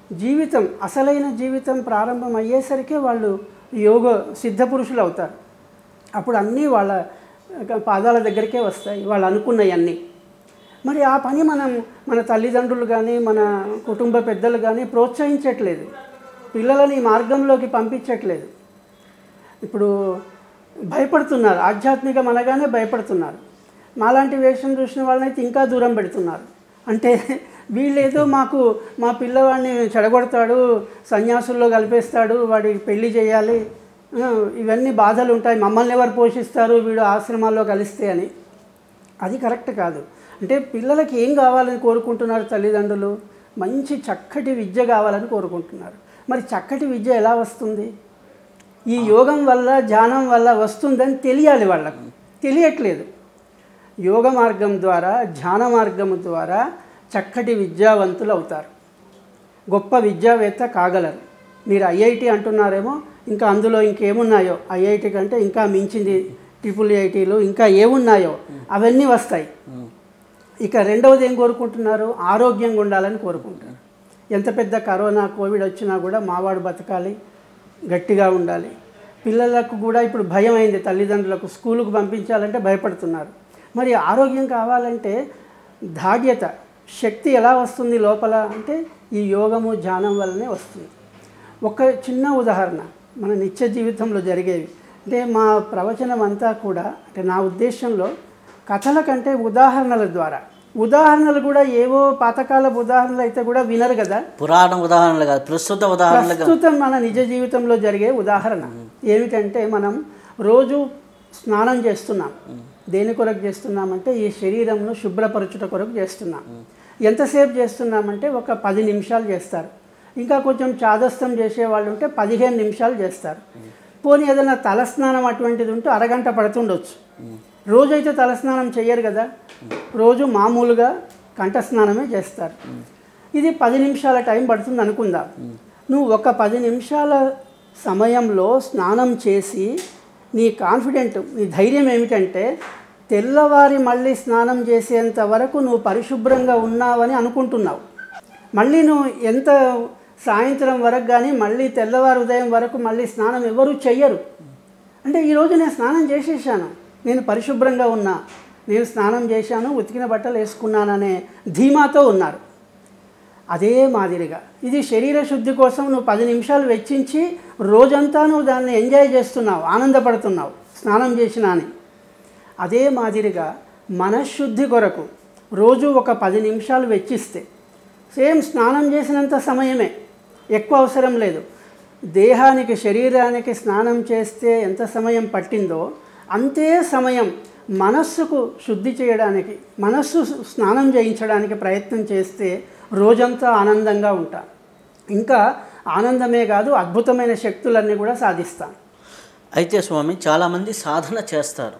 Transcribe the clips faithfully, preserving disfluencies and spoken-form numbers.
జీవితం అసలైన జీవితం ప్రారంభం అయ్యేసరికి వాళ్ళు యోగ సిద్ధపురుషులు అవుతారు. అప్పుడు అన్నీ వాళ్ళ పాదాల దగ్గరికే వస్తాయి, వాళ్ళు అనుకున్నవన్నీ. మరి ఆ పని మనం మన తల్లిదండ్రులు కానీ మన కుటుంబ పెద్దలు కానీ ప్రోత్సహించట్లేదు, పిల్లలని మార్గంలోకి పంపించట్లేదు. ఇప్పుడు భయపడుతున్నారు, ఆధ్యాత్మికం అనగానే భయపడుతున్నారు. మాలాంటి వేషం చూసిన వాళ్ళనైతే ఇంకా దూరం పెడుతున్నారు. అంటే వీళ్ళేదో మాకు మా పిల్లవాడిని చెడగొడతాడు, సన్యాసుల్లో కలిపేస్తాడు, వాడికి పెళ్లి చేయాలి, ఇవన్నీ బాధలు ఉంటాయి, మమ్మల్ని ఎవరు పోషిస్తారు వీడు ఆశ్రమాల్లో కలిస్తే అని. అది కరెక్ట్ కాదు. అంటే పిల్లలకి ఏం కావాలని కోరుకుంటున్నారు తల్లిదండ్రులు? మంచి చక్కటి విద్య కావాలని కోరుకుంటున్నారు. మరి చక్కటి విద్య ఎలా వస్తుంది? ఈ యోగం వల్ల ధ్యానం వల్ల వస్తుందని తెలియాలి వాళ్ళకు, తెలియట్లేదు. యోగ మార్గం ద్వారా ధ్యాన మార్గం ద్వారా చక్కటి విద్యావంతులు అవుతారు, గొప్ప విద్యావేత్త కాగలరు. మీరు ఐఐటి అంటున్నారేమో, ఇంకా అందులో ఇంకేమున్నాయో, ఐఐటి కంటే ఇంకా మించింది ట్రిపుల్ ఐటీలు ఇంకా ఏమున్నాయో అవన్నీ వస్తాయి. ఇక రెండవది ఏం కోరుకుంటున్నారు? ఆరోగ్యంగా ఉండాలని కోరుకుంటారు. ఎంత పెద్ద కరోనా కోవిడ్ వచ్చినా కూడా మావాడు బతకాలి, గట్టిగా ఉండాలి. పిల్లలకు కూడా ఇప్పుడు భయం అయింది, తల్లిదండ్రులకు స్కూలుకు పంపించాలంటే భయపడుతున్నారు. మరి ఆరోగ్యం కావాలంటే ధార్యత, శక్తి ఎలా వస్తుంది లోపల అంటే ఈ యోగము ధ్యానం వల్లనే వస్తుంది. ఒక చిన్న ఉదాహరణ మన నిత్య జీవితంలో జరిగేవి. అంటే మా ప్రవచనం అంతా కూడా, అంటే నా ఉద్దేశంలో కథల కంటే ఉదాహరణల ద్వారా, ఉదాహరణలు కూడా ఏవో పాతకాల ఉదాహరణలు అయితే కూడా వినరు కదా, పురాణ ఉదాహరణలు కాదు, ప్రస్తుత ఉదాహరణలు. ప్రస్తుతం మన నిజ జీవితంలో జరిగే ఉదాహరణ ఏమిటంటే, మనం రోజు స్నానం చేస్తున్నాం. దేని కొరకు చేస్తున్నామంటే ఈ శరీరంను శుభ్రపరచుట కొరకు చేస్తున్నాం. ఎంతసేపు చేస్తున్నామంటే ఒక పది నిమిషాలు చేస్తారు. ఇంకా కొంచెం చాదస్తం చేసేవాళ్ళు ఉంటే పదిహేను నిమిషాలు చేస్తారు. పోనీ ఏదైనా తలస్నానం అటువంటిది ఉంటే అరగంట పడుతుండొచ్చు. రోజైతే తలస్నానం చేయరు కదా, రోజు మామూలుగా కంఠస్నానమే చేస్తారు. ఇది పది నిమిషాల టైం పడుతుంది అనుకుందాం. నువ్వు ఒక పది నిమిషాల సమయంలో స్నానం చేసి నీ కాన్ఫిడెంట్, నీ ధైర్యం ఏమిటంటే తెల్లవారి మళ్ళీ స్నానం చేసేంత వరకు నువ్వు పరిశుభ్రంగా ఉన్నావని అనుకుంటున్నావు. మళ్ళీ నువ్వు ఎంత సాయంత్రం వరకు కానీ మళ్ళీ తెల్లవారు ఉదయం వరకు మళ్ళీ స్నానం ఎవరూ చెయ్యరు. అంటే ఈరోజు నేను స్నానం చేసేసాను, నేను పరిశుభ్రంగా ఉన్నా, నేను స్నానం చేశాను, ఉతికిన బట్టలు వేసుకున్నాననే ధీమాతో ఉన్నారు. అదే మాదిరిగా ఇది శరీర శుద్ధి కోసం నువ్వు పది నిమిషాలు వెచ్చించి రోజంతా నువ్వు దాన్ని ఎంజాయ్ చేస్తున్నావు, ఆనందపడుతున్నావు స్నానం చేసినా అని. అదే మాదిరిగా మనశ్శుద్ధి కొరకు రోజు ఒక పది నిమిషాలు వెచ్చిస్తే, సేమ్ స్నానం చేసినంత సమయమే, ఎక్కువ అవసరం లేదు. దేహానికి శరీరానికి స్నానం చేస్తే ఎంత సమయం పట్టిందో అంతే సమయం మనస్సుకు శుద్ధి చేయడానికి, మనస్సు స్నానం చేయించడానికి ప్రయత్నం చేస్తే రోజంతా ఆనందంగా ఉంటా. ఇంకా ఆనందమే కాదు, అద్భుతమైన శక్తులన్నీ కూడా సాధిస్తాను. అయితే స్వామి, చాలామంది సాధన చేస్తారు.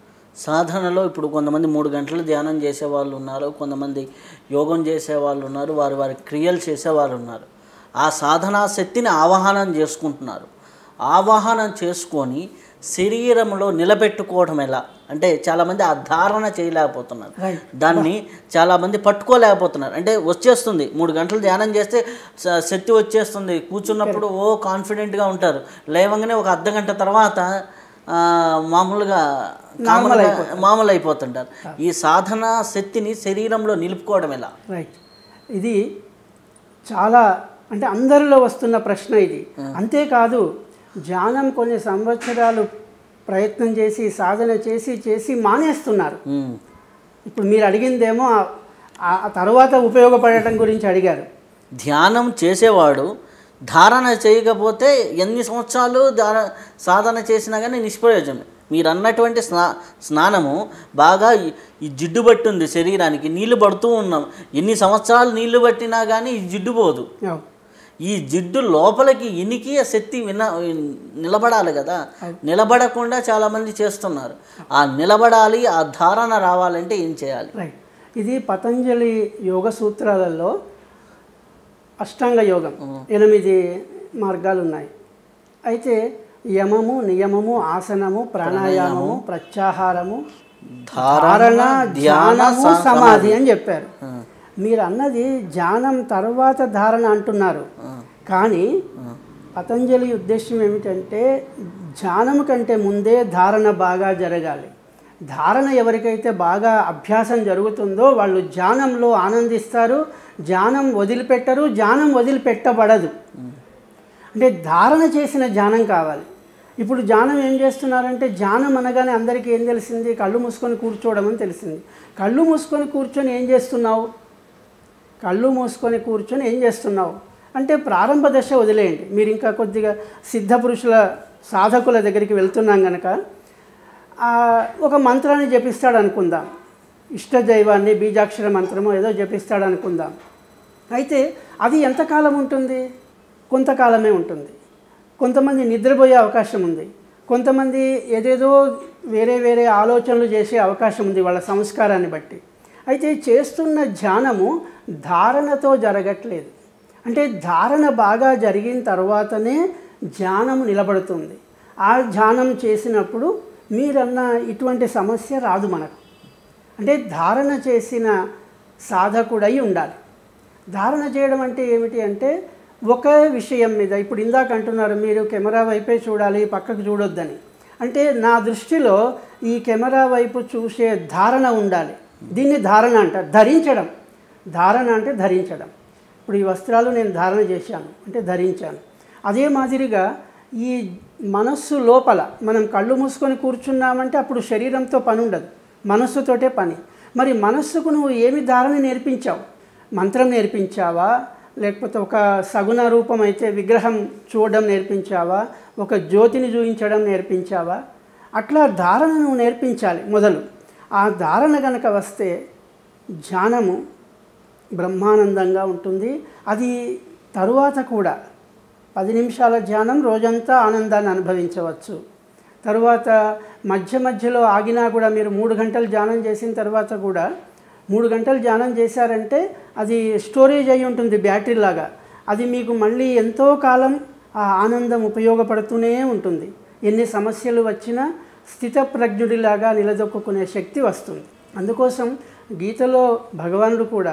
సాధనలో ఇప్పుడు కొంతమంది మూడు గంటలు ధ్యానం చేసేవాళ్ళు ఉన్నారు, కొంతమంది యోగం చేసేవాళ్ళు ఉన్నారు, వారి వారి క్రియలు చేసేవాళ్ళు ఉన్నారు. ఆ సాధనా శక్తిని ఆవాహనం చేసుకుంటున్నారు. ఆవాహనం చేసుకొని శరీరంలో నిలబెట్టుకోవడం ఎలా అంటే చాలామంది ఆ ధారణ చేయలేకపోతున్నారు, దాన్ని చాలామంది పట్టుకోలేకపోతున్నారు. అంటే వచ్చేస్తుంది, మూడు గంటలు ధ్యానం చేస్తే శక్తి వచ్చేస్తుంది, కూర్చున్నప్పుడు ఓ కాన్ఫిడెంట్గా ఉంటారు, లేవగానే ఒక అర్ధ గంట తర్వాత మామూలుగా మామూలు అయిపోతుంటారు. ఈ సాధన శక్తిని శరీరంలో నిలుపుకోవడం ఎలా? రైట్, ఇది చాలా అంటే అందరిలో వస్తున్న ప్రశ్న ఇది. అంతేకాదు, ధ్యానం కొన్ని సంవత్సరాలు ప్రయత్నం చేసి సాధన చేసి చేసి మానేస్తున్నారు. ఇప్పుడు మీరు అడిగిందేమో ఆ తర్వాత ఉపయోగపడటం గురించి అడిగారు. ధ్యానం చేసేవాడు ధారణ చేయకపోతే ఎన్ని సంవత్సరాలు ధార సాధన చేసినా కానీ నిష్ప్రయోజనం. మీరు అన్నటువంటి స్నా స్నానము బాగా ఈ జిడ్డు పట్టుంది శరీరానికి, నీళ్లు పడుతూ ఉన్నాం, ఎన్ని సంవత్సరాలు నీళ్లు పట్టినా కానీ ఈ జిడ్డు పోదు. ఈ జిడ్డు లోపలికి ఇనికి ఆ శక్తి విన నిలబడాలి కదా, నిలబడకుండా చాలామంది చేస్తున్నారు. ఆ నిలబడాలి, ఆ ధారణ రావాలంటే ఏం చేయాలి? రైట్, ఇది పతంజలి యోగ సూత్రాలలో అష్టాంగ యోగం ఎనిమిది మార్గాలు ఉన్నాయి. అయితే యమము, నియమము, ఆసనము, ప్రాణాయామము, ప్రత్యాహారము, ధారణ, ధ్యానము, సమాధి అని చెప్పారు. మీరు అన్నది ధ్యానం తర్వాత ధారణ అంటున్నారు, కానీ పతంజలి ఉద్దేశం ఏమిటంటే ధ్యానం కంటే ముందే ధారణ బాగా జరగాలి. ధారణ ఎవరికైతే బాగా అభ్యాసం జరుగుతుందో వాళ్ళు ధ్యానంలో ఆనందిస్తారు, ధ్యానం వదిలిపెట్టరు, ధ్యానం వదిలిపెట్టబడదు. అంటే ధారణ చేసిన ధ్యానం కావాలి. ఇప్పుడు ధ్యానం ఏం చేస్తున్నారంటే, ధ్యానం అనగానే అందరికీ ఏం తెలిసింది, కళ్ళు మూసుకొని కూర్చోవడం అని తెలిసింది. కళ్ళు మూసుకొని కూర్చొని ఏం చేస్తున్నావు, కళ్ళు మూసుకొని కూర్చొని ఏం చేస్తున్నావు అంటే ప్రారంభ దశ వదిలేయండి. మీరు ఇంకా కొద్దిగా సిద్ధపురుషుల సాధకుల దగ్గరికి వెళ్తున్నాం కనుక ఒక మంత్రాన్ని జపిస్తాడు అనుకుందాం, ఇష్టదైవాన్ని బీజాక్షర మంత్రమో ఏదో జపిస్తాడు అనుకుందాం. అయితే అది ఎంతకాలం ఉంటుంది, కొంతకాలమే ఉంటుంది. కొంతమంది నిద్రపోయే అవకాశం ఉంది, కొంతమంది ఏదేదో వేరే వేరే ఆలోచనలు చేసే అవకాశం ఉంది వాళ్ళ సంస్కారాన్ని బట్టి. అయితే చేస్తున్న ధ్యానము ధారణతో జరగట్లేదు. అంటే ధారణ బాగా జరిగిన తర్వాతనే ధ్యానము నిలబడుతుంది. ఆ ధ్యానం చేసినప్పుడు మీరన్న ఇటువంటి సమస్య రాదు మనకు. అంటే ధారణ చేసిన సాధకుడై ఉండాలి. ధారణ చేయడం అంటే ఏమిటి అంటే ఒకే విషయం మీద, ఇప్పుడు ఇందాక అంటున్నారు మీరు కెమెరా వైపే చూడాలి పక్కకు చూడొద్దని. అంటే నా దృష్టిలో ఈ కెమెరా వైపు చూసే ధారణ ఉండాలి. దీన్ని ధారణ అంటారు, ధరించడం. ధారణ అంటే ధరించడం. ఇప్పుడు ఈ వస్త్రాలు నేను ధారణ చేశాను అంటే ధరించాను. అదే మాదిరిగా ఈ మనస్సు లోపల మనం కళ్ళు మూసుకొని కూర్చున్నామంటే అప్పుడు శరీరంతో పని ఉండదు, మనస్సుతోటే పని. మరి మనస్సుకు నువ్వు ఏమి ధారణ నేర్పించావు, మంత్రం నేర్పించావా, లేకపోతే ఒక సగుణ రూపం అయితే విగ్రహం చూడడం నేర్పించావా, ఒక జ్యోతిని చూపించడం నేర్పించావా? అట్లా ధారణ నువ్వు నేర్పించాలి మొదలు. ఆ ధారణ కనుక వస్తే ధ్యానము బ్రహ్మానందంగా ఉంటుంది. అది తరువాత కూడా పది నిమిషాల ధ్యానం రోజంతా ఆనందాన్ని అనుభవించవచ్చు. తరువాత మధ్య మధ్యలో ఆగినా కూడా మీరు మూడు గంటలు ధ్యానం చేసిన తర్వాత కూడా మూడు గంటలు ధ్యానం చేశారంటే అది స్టోరేజ్ అయి ఉంటుంది బ్యాటరీ లాగా. అది మీకు మళ్ళీ ఎంతో కాలం ఆ ఆనందం ఉపయోగపడుతూనే ఉంటుంది. ఎన్ని సమస్యలు వచ్చినా స్థితప్రజ్ఞుడిలాగా నిలదొక్కునే శక్తి వస్తుంది. అందుకోసం గీతలో భగవానుడు కూడా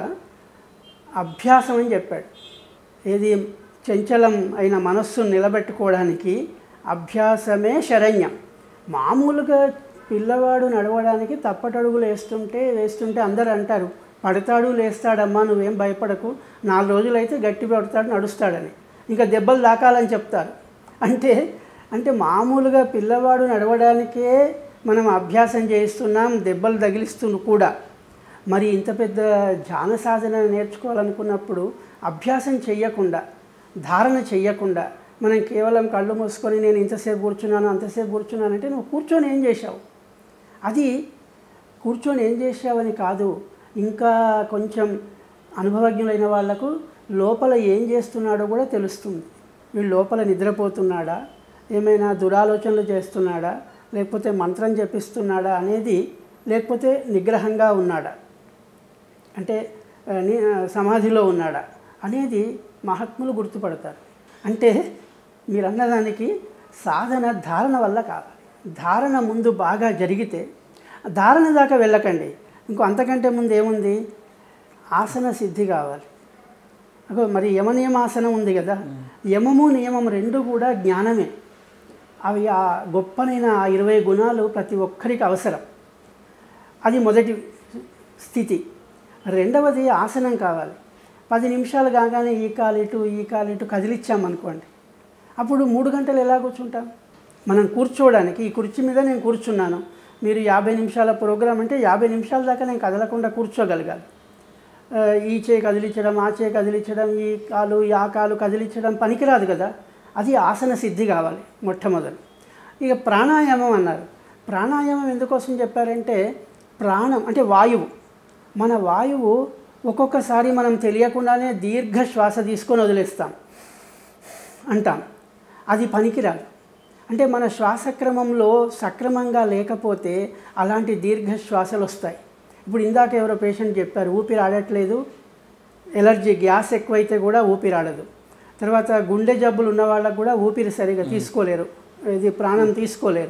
అభ్యాసం అని చెప్పాడు. ఏది చంచలం అయిన మనస్సును నిలబెట్టుకోవడానికి అభ్యాసమే శరణ్యం. మామూలుగా పిల్లవాడు నడవడానికి తప్పటడుగులు వేస్తుంటే వేస్తుంటే అందరూ అంటారు పడతాడు లేస్తాడమ్మా నువ్వేం భయపడకు, నాలుగు రోజులు అయితే గట్టి పడతాడు నడుస్తాడని, ఇంకా దెబ్బలు దాకాలని చెప్తారు. అంటే అంటే మామూలుగా పిల్లవాడు నడవడానికే మనం అభ్యాసం చేయిస్తున్నాం, దెబ్బలు తగిలిస్తూ కూడా. మరి ఇంత పెద్ద ధ్యాన సాధన నేర్చుకోవాలనుకున్నప్పుడు అభ్యాసం చెయ్యకుండా, ధారణ చెయ్యకుండా మనం కేవలం కళ్ళు మూసుకొని నేను ఇంతసేపు కూర్చున్నాను అంతసేపు కూర్చున్నానంటే నువ్వు కూర్చొని ఏం చేశావు, అది కూర్చొని ఏం చేసావని కాదు. ఇంకా కొంచెం అనుభవజ్ఞులైన వాళ్లకు లోపల ఏం చేస్తున్నాడో కూడా తెలుస్తుంది. వీళ్ళు లోపల నిద్రపోతున్నాడా, ఏమైనా దురాలోచనలు చేస్తున్నాడా, లేకపోతే మంత్రం జపిస్తున్నాడా అనేది, లేకపోతే నిగ్రహంగా ఉన్నాడా అంటే సమాధిలో ఉన్నాడా అనేది మహాత్ములు గుర్తుపడతారు. అంటే మీరు అన్నదానికి సాధన ధారణ వల్ల కావాలి. ధారణ ముందు బాగా జరిగితే, ధారణ దాకా వెళ్ళకండి, ఇంకో అంతకంటే ముందు ఏముంది, ఆసన సిద్ధి కావాలి. అగో మరి యమనియమాసనం ఉంది కదా, యమము నియమం రెండు కూడా జ్ఞానమే. అవి ఆ గొప్పనైన ఆ ఇరవై గుణాలు ప్రతి ఒక్కరికి అవసరం. అది మొదటి స్థితి. రెండవది ఆసనం కావాలి. పది నిమిషాలు కాగానే ఈ కాలు ఇటు ఈ కాలు ఇటు కదిలిచ్చామనుకోండి, అప్పుడు మూడు గంటలు ఎలా కూర్చుంటాం? మనం కూర్చోవడానికి ఈ కుర్చీ మీద నేను కూర్చున్నాను, మీరు యాభై నిమిషాల ప్రోగ్రాం అంటే యాభై నిమిషాల దాకా నేను కదలకుండా కూర్చోగలగాలి. ఈ చేయి కదిలించడం, ఆ చేయి కదిలించడం, ఈ కాలు ఆ కాలు కదిలించడం పనికిరాదు కదా. అది ఆసన సిద్ధి కావాలి మొట్టమొదలు. ఇక ప్రాణాయామం అన్నారు. ప్రాణాయామం ఎందుకోసం చెప్పారంటే, ప్రాణం అంటే వాయువు. మన వాయువు ఒక్కొక్కసారి మనం తెలియకుండానే దీర్ఘ శ్వాస తీసుకొని వదిలేస్తాం అంటాం, అది పనికిరాదు. అంటే మన శ్వాసక్రమంలో సక్రమంగా లేకపోతే అలాంటి దీర్ఘ శ్వాసలు వస్తాయి. ఇప్పుడు ఇందాక ఎవరో పేషెంట్ చెప్పారు ఊపిరి ఆడట్లేదు, ఎలర్జీ గ్యాస్ ఎక్కువైతే కూడా ఊపిరి ఆడదు. తర్వాత గుండె జబ్బులు ఉన్న వాళ్ళకు కూడా ఊపిరి సరిగా తీసుకోలేరు, ఇది ప్రాణం తీసుకోలేరు.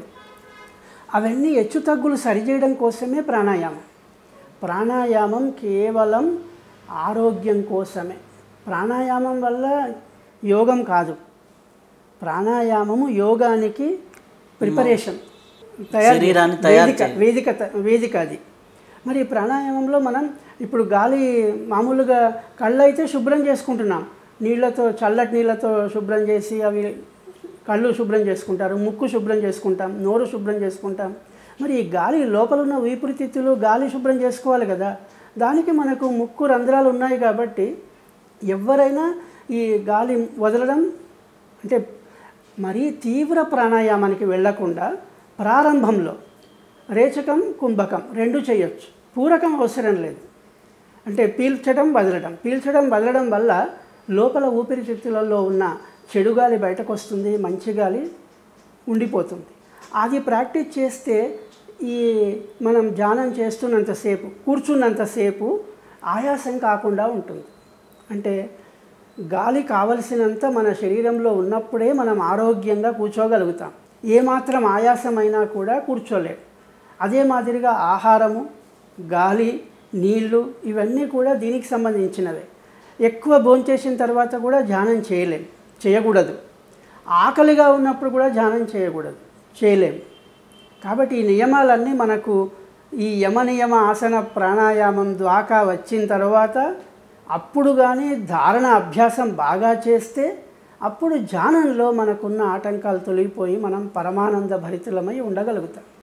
అవన్నీ హెచ్చు తగ్గులు సరిచేయడం కోసమే ప్రాణాయామం. ప్రాణాయామం కేవలం ఆరోగ్యం కోసమే. ప్రాణాయామం వల్ల యోగం కాదు, ప్రాణాయామము యోగానికి ప్రిపరేషన్, తయారు శరీరాన్ని తయారు వేదిక వేదిక త- వేదిక అది. మరి ప్రాణాయామంలో మనం ఇప్పుడు గాలి మామూలుగా కళ్ళు అయితే శుభ్రం చేసుకుంటున్నాం, నీళ్ళతో చల్లటి నీళ్ళతో శుభ్రం చేసి అవి కళ్ళు శుభ్రం చేసుకుంటారు, ముక్కు శుభ్రం చేసుకుంటాం, నోరు శుభ్రం చేసుకుంటాం. మరి ఈ గాలి లోపల ఉన్న ఊపిరితిత్తులు గాలి శుభ్రం చేసుకోవాలి కదా, దానికి మనకు ముక్కు రంధ్రాలు ఉన్నాయి కాబట్టి ఎవరైనా ఈ గాలి వదలడం అంటే మరీ తీవ్ర ప్రాణాయామానికి వెళ్ళకుండా ప్రారంభంలో రేచకం కుంభకం రెండు చేయొచ్చు, పూరకం అవసరం లేదు. అంటే పీల్చడం వదలడం, పీల్చడం వదలడం వల్ల లోపల ఊపిరితిత్తులలో ఉన్న చెడు గాలి బయటకు వస్తుంది, మంచి గాలి ఉండిపోతుంది. అది ప్రాక్టీస్ చేస్తే ఈ మనం ధ్యానం చేస్తున్నంతసేపు, కూర్చున్నంతసేపు ఆయాసం కాకుండా ఉంటుంది. అంటే గాలి కావలసినంత మన శరీరంలో ఉన్నప్పుడే మనం ఆరోగ్యంగా కూర్చోగలుగుతాం. ఏమాత్రం ఆయాసమైనా కూడా కూర్చోలేం. అదే మాదిరిగా ఆహారము, గాలి, నీళ్ళు ఇవన్నీ కూడా దీనికి సంబంధించినవే. ఎక్కువ భోంచేసిన తర్వాత కూడా ధ్యానం చేయలేం, చేయకూడదు. ఆకలిగా ఉన్నప్పుడు కూడా ధ్యానం చేయకూడదు, చేయలేం. కాబట్టి ఈ నియమాలన్నీ మనకు ఈ యమ నియమ ఆసన ప్రాణాయామం ద్వాకా వచ్చిన తర్వాత అప్పుడు కానీ ధారణ అభ్యాసం బాగా చేస్తే అప్పుడు ధ్యానంలో మనకున్న ఆటంకాలు తొలగిపోయి మనం పరమానంద భరితులమై ఉండగలుగుతాం.